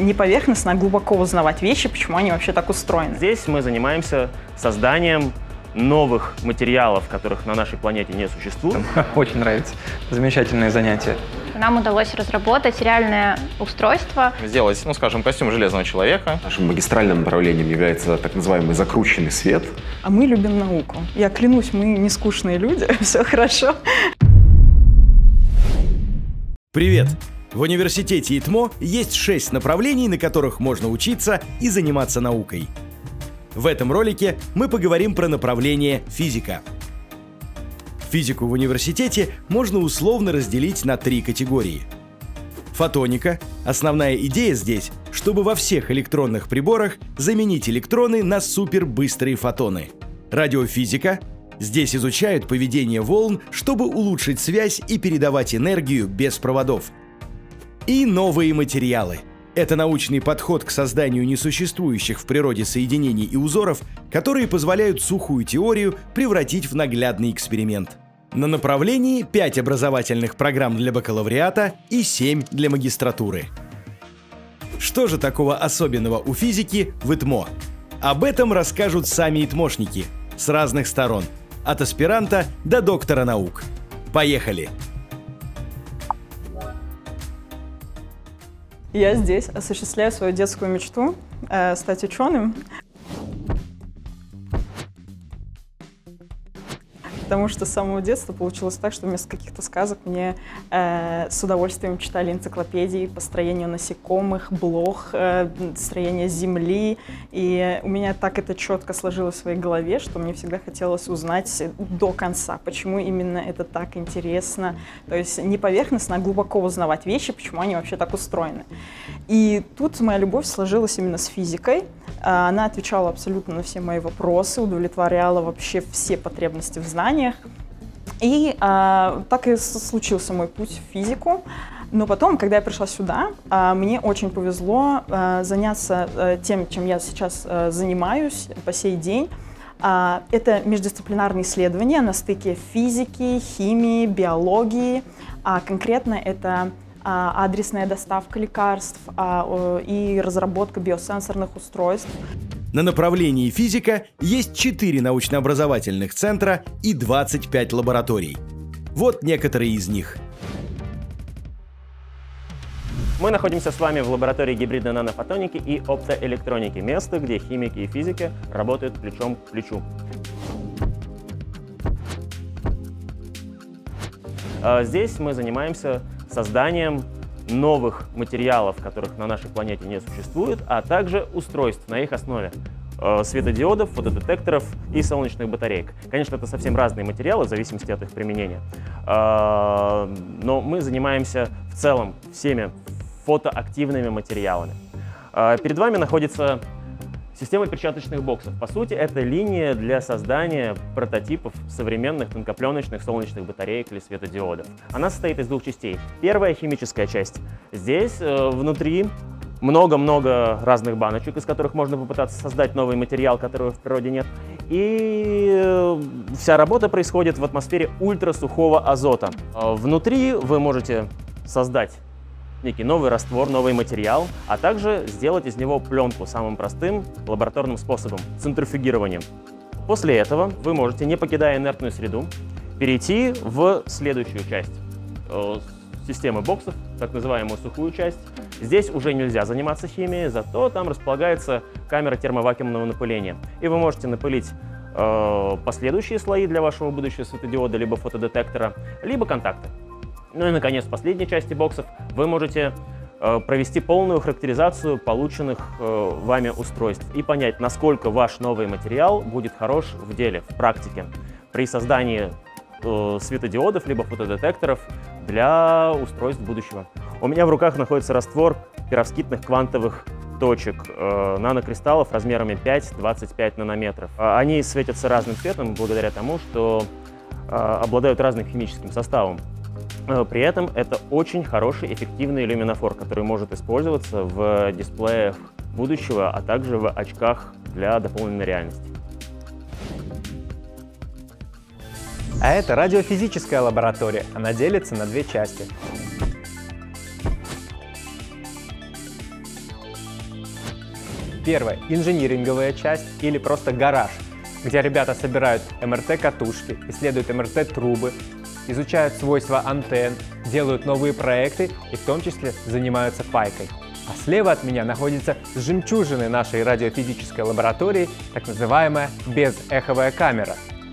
не поверхностно, а глубоко узнавать вещи, почему они вообще так устроены. Здесь мы занимаемся созданием новых материалов, которых на нашей планете не существует. Очень нравится. Замечательное занятие. Нам удалось разработать реальное устройство. Сделать, ну скажем, костюм Железного человека. Нашим магистральным направлением является так называемый закрученный свет. А мы любим науку. Я клянусь, мы не скучные люди, все хорошо. Привет! В университете ИТМО есть 6 направлений, на которых можно учиться и заниматься наукой. В этом ролике мы поговорим про направление физика. Физику в университете можно условно разделить на 3 категории. Фотоника. Основная идея здесь, чтобы во всех электронных приборах заменить электроны на супербыстрые фотоны. Радиофизика. Здесь изучают поведение волн, чтобы улучшить связь и передавать энергию без проводов. И новые материалы. Это научный подход к созданию несуществующих в природе соединений и узоров, которые позволяют сухую теорию превратить в наглядный эксперимент. На направлении 5 образовательных программ для бакалавриата и 7 для магистратуры. Что же такого особенного у физики в ИТМО? Об этом расскажут сами итмошники с разных сторон, от аспиранта до доктора наук. Поехали! Я здесь осуществляю свою детскую мечту стать ученым. Потому что с самого детства получилось так, что вместо каких-то сказок мне с удовольствием читали энциклопедии по строению насекомых, блох, строения Земли. И у меня так это четко сложилось в своей голове, что мне всегда хотелось узнать до конца, почему именно это так интересно. То есть не поверхностно, а глубоко узнавать вещи, почему они вообще так устроены. И тут моя любовь сложилась именно с физикой. Она отвечала абсолютно на все мои вопросы, удовлетворяла вообще все потребности в знаниях. И так и случился мой путь в физику. Но потом, когда я пришла сюда, мне очень повезло заняться тем, чем я сейчас занимаюсь по сей день. Это междисциплинарные исследования на стыке физики, химии, биологии. Конкретно это адресная доставка лекарств и разработка биосенсорных устройств. На направлении физика есть 4 научно-образовательных центра и 25 лабораторий. Вот некоторые из них. Мы находимся с вами в лаборатории гибридной нанофотоники и оптоэлектроники, место, где химики и физики работают плечом к плечу. Здесь мы занимаемся созданием новых материалов, которых на нашей планете не существует, а также устройств на их основе. Светодиодов, фотодетекторов и солнечных батареек. Конечно, это совсем разные материалы в зависимости от их применения. Но мы занимаемся в целом всеми фотоактивными материалами. Перед вами находится система перчаточных боксов. По сути, это линия для создания прототипов современных тонкопленочных солнечных батареек или светодиодов. Она состоит из 2 частей. Первая — химическая часть. Здесь внутри много-много разных баночек, из которых можно попытаться создать новый материал, которого в природе нет. И вся работа происходит в атмосфере ультрасухого азота. Внутри вы можете создать некий новый раствор, новый материал, а также сделать из него пленку самым простым лабораторным способом – центрифугированием. После этого вы можете, не покидая инертную среду, перейти в следующую часть системы боксов, так называемую сухую часть. Здесь уже нельзя заниматься химией, зато там располагается камера термовакуумного напыления. И вы можете напылить последующие слои для вашего будущего светодиода, либо фотодетектора, либо контакты. Ну и, наконец, в последней части боксов вы можете провести полную характеризацию полученных вами устройств и понять, насколько ваш новый материал будет хорош в деле, в практике, при создании светодиодов либо фотодетекторов для устройств будущего. У меня в руках находится раствор перовскитных квантовых точек, нанокристаллов размерами 5-25 нанометров. Они светятся разным цветом благодаря тому, что обладают разным химическим составом. При этом это очень хороший, эффективный иллюминофор, который может использоваться в дисплеях будущего, а также в очках для дополненной реальности. А это радиофизическая лаборатория. Она делится на 2 части. Первое – инжиниринговая часть или просто гараж, где ребята собирают МРТ-катушки, исследуют МРТ-трубы, изучают свойства антенн, делают новые проекты и в том числе занимаются пайкой. А слева от меня находится жемчужина нашей радиофизической лаборатории, так называемая безэховая камера.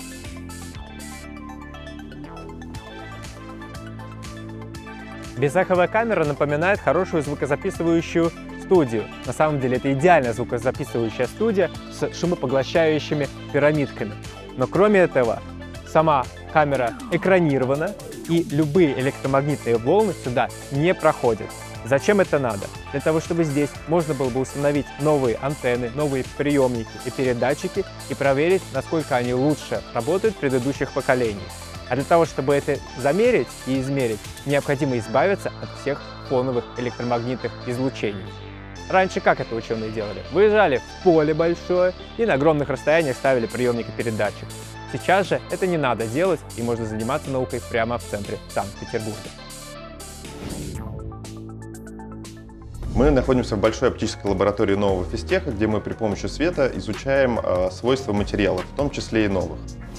Безэховая камера напоминает хорошую звукозаписывающую студию. На самом деле это идеальная звукозаписывающая студия с шумопоглощающими пирамидками. Но кроме этого, сама камера экранирована, и любые электромагнитные волны сюда не проходят. Зачем это надо? Для того, чтобы здесь можно было бы установить новые антенны, новые приемники и передатчики и проверить, насколько они лучше работают предыдущих поколений. А для того, чтобы это замерить и измерить, необходимо избавиться от всех фоновых электромагнитных излучений. Раньше как это ученые делали? Выезжали в поле большое и на огромных расстояниях ставили приемник и передатчик. Сейчас же это не надо делать, и можно заниматься наукой прямо в центре Санкт-Петербурга. Мы находимся в большой оптической лаборатории нового физтеха, где мы при помощи света изучаем свойства материалов, в том числе и новых.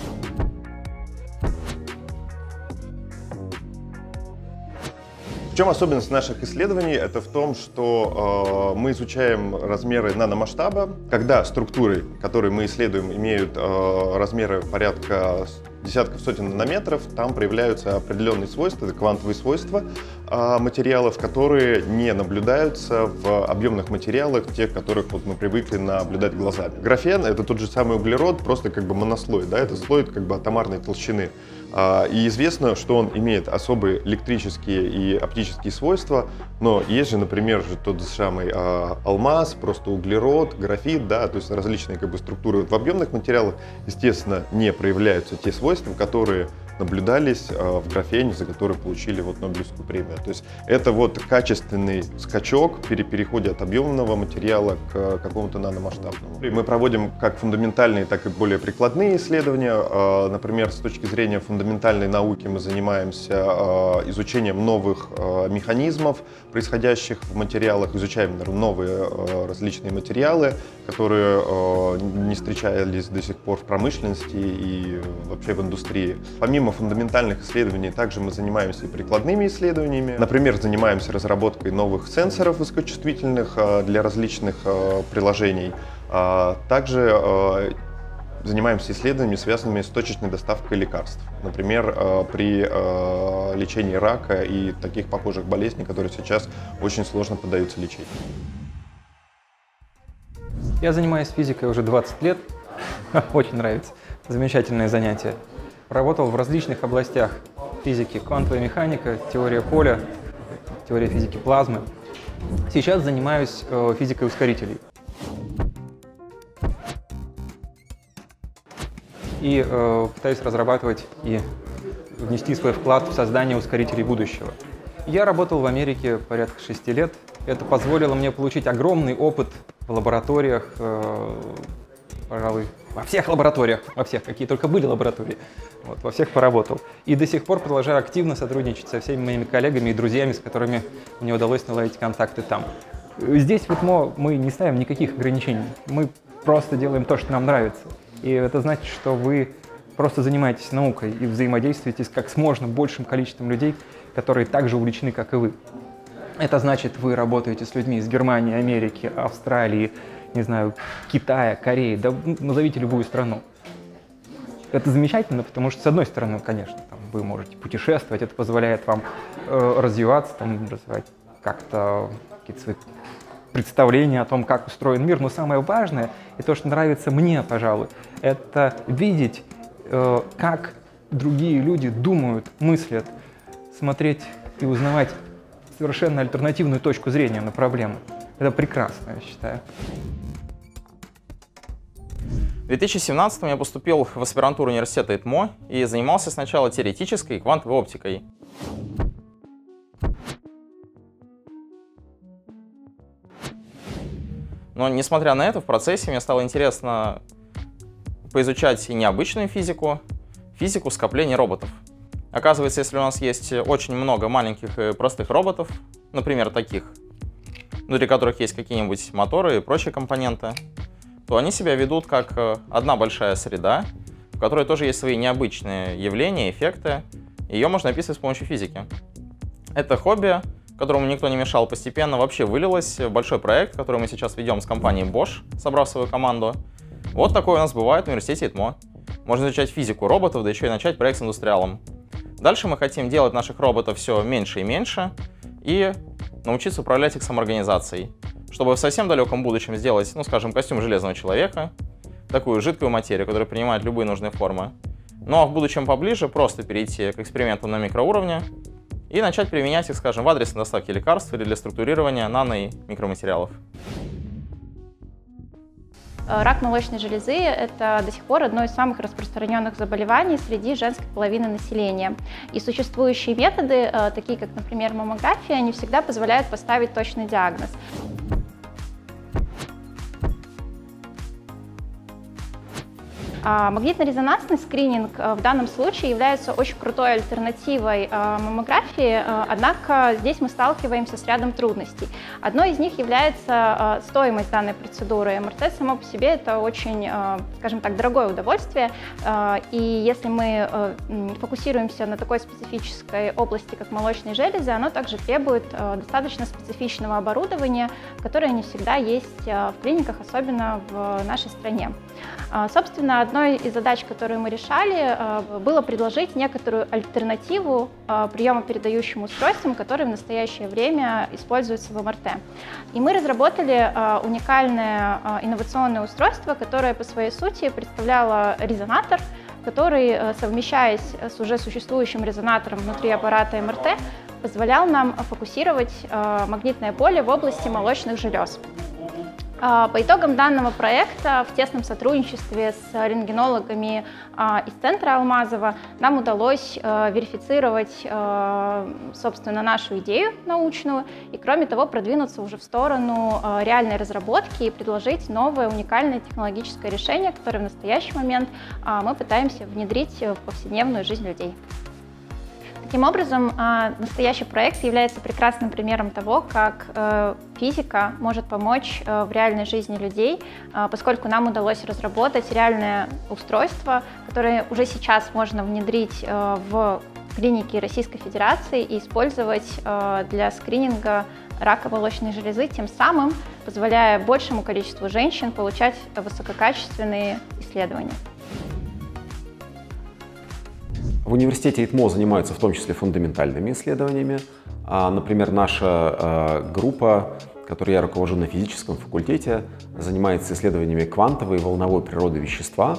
В чем особенность наших исследований? Это в том, что мы изучаем размеры наномасштаба, когда структуры, которые мы исследуем, имеют размеры порядка десятков сотен нанометров, там проявляются определенные свойства, это квантовые свойства материалов, которые не наблюдаются в объемных материалах, тех, которых вот мы привыкли наблюдать глазами. Графен — это тот же самый углерод, просто как бы монослой, да, это слой как бы атомарной толщины. И известно, что он имеет особые электрические и оптические свойства, но есть же, например, тот же самый алмаз, просто углерод, графит, да, то есть различные как бы структуры. В объемных материалах, естественно, не проявляются те свойства, которые наблюдались в графене, за который получили вот Нобелевскую премию. То есть это вот качественный скачок при переходе от объемного материала к какому-то наномасштабному. И мы проводим как фундаментальные, так и более прикладные исследования. Например, с точки зрения фундаментальной науки мы занимаемся изучением новых механизмов, происходящих в материалах, изучаем новые различные материалы, которые не встречались до сих пор в промышленности и вообще в индустрии. Помимо фундаментальных исследований, также мы занимаемся и прикладными исследованиями. Например, занимаемся разработкой новых сенсоров высокочувствительных для различных приложений. Также занимаемся исследованиями, связанными с точечной доставкой лекарств. Например, при лечении рака и таких похожих болезней, которые сейчас очень сложно поддаются лечению. Я занимаюсь физикой уже 20 лет. Очень нравится. Замечательное занятие. Работал в различных областях физики: квантовая механика, теория поля, теория физики плазмы. Сейчас занимаюсь физикой ускорителей. И пытаюсь разрабатывать и внести свой вклад в создание ускорителей будущего. Я работал в Америке порядка 6 лет. Это позволило мне получить огромный опыт в лабораториях, пожалуй, во всех лабораториях, во всех, какие только были лаборатории, вот, во всех поработал. И до сих пор продолжаю активно сотрудничать со всеми моими коллегами и друзьями, с которыми мне удалось наладить контакты там. Здесь в ИТМО мы не ставим никаких ограничений, мы просто делаем то, что нам нравится. И это значит, что вы просто занимаетесь наукой и взаимодействуете как с можно большим количеством людей, которые так же увлечены, как и вы. Это значит, вы работаете с людьми из Германии, Америки, Австралии, не знаю, Китая, Кореи, да назовите любую страну. Это замечательно, потому что, с одной стороны, конечно, там, вы можете путешествовать, это позволяет вам развиваться, там, развивать как-то какие-то свои представления о том, как устроен мир. Но самое важное, и то, что нравится мне, пожалуй, это видеть, как другие люди думают, мыслят, смотреть и узнавать совершенно альтернативную точку зрения на проблему. Это прекрасно, я считаю. В 2017 я поступил в аспирантуру университета ИТМО и занимался сначала теоретической квантовой оптикой. Но, несмотря на это, в процессе мне стало интересно поизучать и необычную физику, физику скопления роботов. Оказывается, если у нас есть очень много маленьких и простых роботов, например, таких, внутри которых есть какие-нибудь моторы и прочие компоненты, то они себя ведут как одна большая среда, в которой тоже есть свои необычные явления, эффекты. Ее можно описывать с помощью физики. Это хобби, которому никто не мешал, постепенно вообще вылилось в большой проект, который мы сейчас ведем с компанией Bosch, собрав свою команду. Вот такое у нас бывает в университете ИТМО. Можно изучать физику роботов, да еще и начать проект с индустриалом. Дальше мы хотим делать наших роботов все меньше и меньше и научиться управлять их самоорганизацией, чтобы в совсем далеком будущем сделать, ну, скажем, костюм железного человека, такую жидкую материю, которая принимает любые нужные формы. Ну а в будущем поближе просто перейти к экспериментам на микроуровне и начать применять их, скажем, в адресной доставке лекарств или для структурирования нано- и микроматериалов. Рак молочной железы – это до сих пор одно из самых распространенных заболеваний среди женской половины населения. И существующие методы, такие как, например, маммография, не всегда позволяют поставить точный диагноз. Магнитно-резонансный скрининг в данном случае является очень крутой альтернативой маммографии, однако здесь мы сталкиваемся с рядом трудностей. Одной из них является стоимость данной процедуры. МРТ само по себе это очень, скажем так, дорогое удовольствие, и если мы фокусируемся на такой специфической области, как молочные железы, оно также требует достаточно специфичного оборудования, которое не всегда есть в клиниках, особенно в нашей стране. Собственно, одной из задач, которую мы решали, было предложить некоторую альтернативу приемо-передающим устройствам, которые в настоящее время используются в МРТ. И мы разработали уникальное инновационное устройство, которое по своей сути представляло резонатор, который, совмещаясь с уже существующим резонатором внутри аппарата МРТ, позволял нам фокусировать магнитное поле в области молочных желез. По итогам данного проекта в тесном сотрудничестве с рентгенологами из центра Алмазова нам удалось верифицировать, собственно, нашу идею научную и, кроме того, продвинуться уже в сторону реальной разработки и предложить новое уникальное технологическое решение, которое в настоящий момент мы пытаемся внедрить в повседневную жизнь людей. Таким образом, настоящий проект является прекрасным примером того, как физика может помочь в реальной жизни людей, поскольку нам удалось разработать реальное устройство, которое уже сейчас можно внедрить в клиники Российской Федерации и использовать для скрининга рака молочной железы, тем самым позволяя большему количеству женщин получать высококачественные исследования. В университете ИТМО занимаются в том числе фундаментальными исследованиями. Например, наша группа, которой я руковожу на физическом факультете, занимается исследованиями квантовой и волновой природы вещества.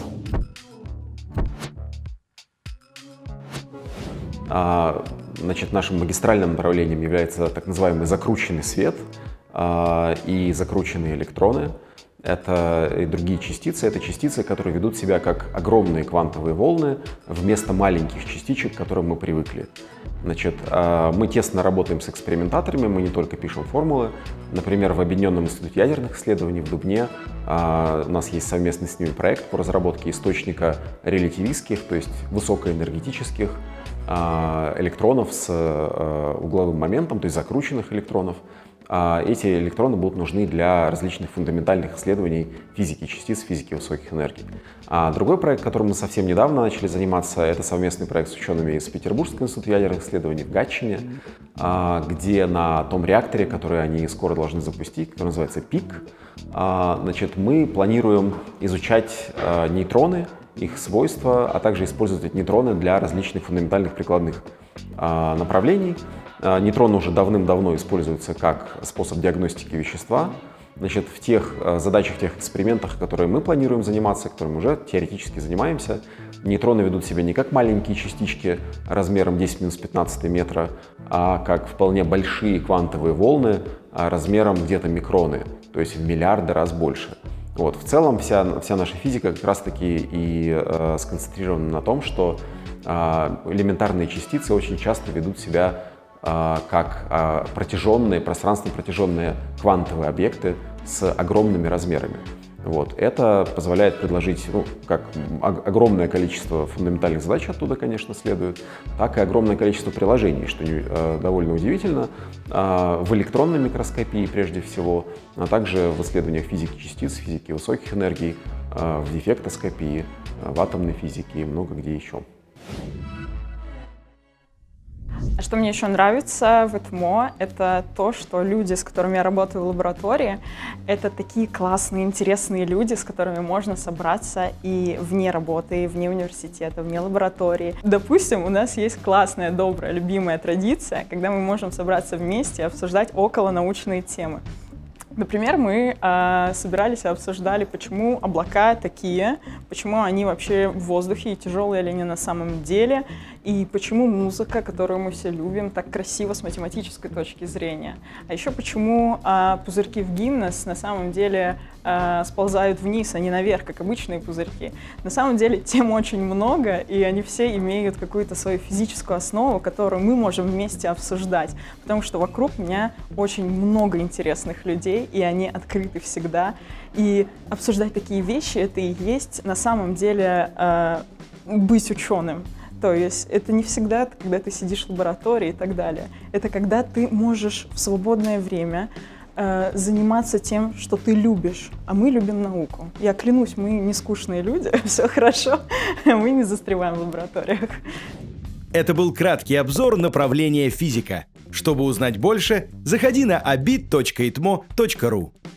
Значит, нашим магистральным направлением является так называемый закрученный свет и закрученные электроны. Это и другие частицы. Это частицы, которые ведут себя как огромные квантовые волны вместо маленьких частичек, к которым мы привыкли. Значит, мы тесно работаем с экспериментаторами, мы не только пишем формулы. Например, в Объединенном институте ядерных исследований в Дубне у нас есть совместный с ними проект по разработке источника релятивистских, то есть высокоэнергетических электронов с угловым моментом, то есть закрученных электронов. Эти электроны будут нужны для различных фундаментальных исследований физики частиц, физики высоких энергий. Другой проект, которым мы совсем недавно начали заниматься, это совместный проект с учеными из Петербургского института ядерных исследований в Гатчине, где на том реакторе, который они скоро должны запустить, который называется ПИК, значит, мы планируем изучать нейтроны, их свойства, а также использовать эти нейтроны для различных фундаментальных прикладных направлений. Нейтроны уже давным-давно используются как способ диагностики вещества. Значит, в тех задачах, в тех экспериментах, которые мы планируем заниматься, которыми мы уже теоретически занимаемся, нейтроны ведут себя не как маленькие частички размером 10⁻15 метра, а как вполне большие квантовые волны размером где-то микроны, то есть в миллиарды раз больше. Вот. В целом вся наша физика как раз-таки и сконцентрирована на том, что элементарные частицы очень часто ведут себя как протяженные, пространственно протяженные квантовые объекты с огромными размерами. Вот. Это позволяет предложить, ну, как огромное количество фундаментальных задач оттуда, конечно, следует, так и огромное количество приложений, что довольно удивительно, в электронной микроскопии прежде всего, а также в исследованиях физики частиц, физики высоких энергий, в дефектоскопии, в атомной физике и много где еще. А что мне еще нравится в ЭТМО, это то, что люди, с которыми я работаю в лаборатории, это такие классные, интересные люди, с которыми можно собраться и вне работы, и вне университета, вне лаборатории. Допустим, у нас есть классная, добрая, любимая традиция, когда мы можем собраться вместе и обсуждать околонаучные темы. Например, мы собирались и обсуждали, почему облака такие, почему они вообще в воздухе и тяжелые ли они на самом деле, и почему музыка, которую мы все любим, так красиво с математической точки зрения. А еще почему пузырьки в Гиннес на самом деле сползают вниз, а не наверх, как обычные пузырьки. На самом деле тем очень много, и они все имеют какую-то свою физическую основу, которую мы можем вместе обсуждать, потому что вокруг меня очень много интересных людей, и они открыты всегда. И обсуждать такие вещи — это и есть на самом деле быть ученым. То есть это не всегда, когда ты сидишь в лаборатории и так далее. Это когда ты можешь в свободное время заниматься тем, что ты любишь. А мы любим науку. Я клянусь, мы не скучные люди, все хорошо, мы не застреваем в лабораториях. Это был краткий обзор направления физика. Чтобы узнать больше, заходи на abit.itmo.ru.